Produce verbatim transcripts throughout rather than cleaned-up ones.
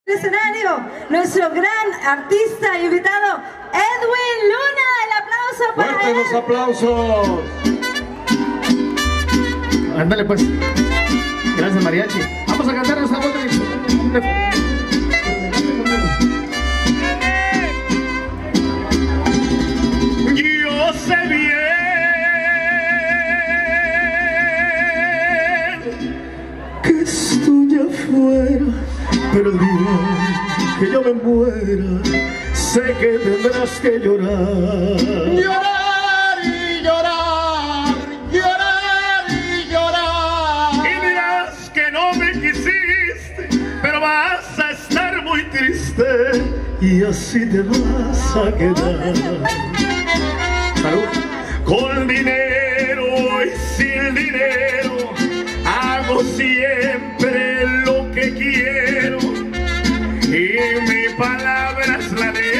Escenario, nuestro gran artista invitado, Edwin Luna. El aplauso para ¡Fuertes él! los aplausos! Ándale pues. Gracias, mariachi. Vamos a cantar esa voz de... Yo sé bien que estoy afuera, pero el día que yo me muera, sé que tendrás que llorar. Llorar y llorar, llorar y llorar. Y dirás que no me quisiste, pero vas a estar muy triste y así te vas a quedar. Salud. Con dinero y sin dinero hago siempre lo que quiero y mi palabra es la ley.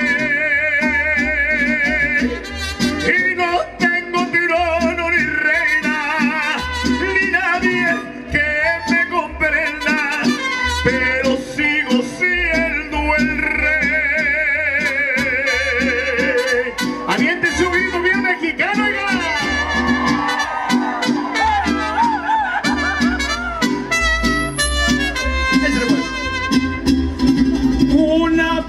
Y no tengo trono ni reina ni nadie que me comprenda, pero sigo siendo el rey. Aviente su grito bien mexicano, oiga. Una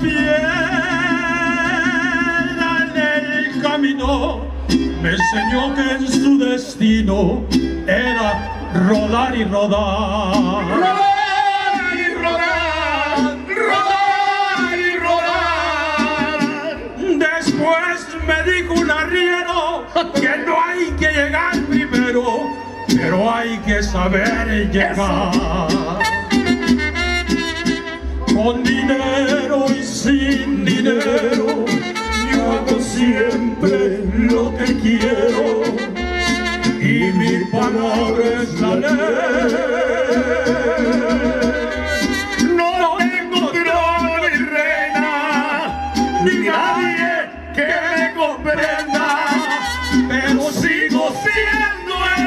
piedra en el camino me enseñó que en su destino era rodar y rodar. Rodar y rodar, rodar y rodar. Después me dijo un arriero que no hay que llegar primero, pero hay que saber llegar. Con dinero y sin dinero, yo hago siempre lo que quiero y mi palabra es la ley. No tengo trono ni reina, ni nadie que me comprenda, pero sigo siendo el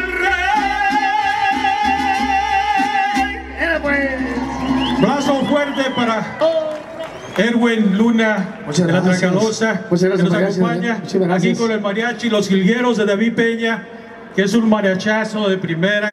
rey. Brazo fuerte para Edwin Luna, Muchas de la gracias. Tracalosa, Muchas gracias, que nos mariachi. acompaña Muchas gracias. aquí con el mariachi Los Jilgueros de David Peña, que es un mariachazo de primera.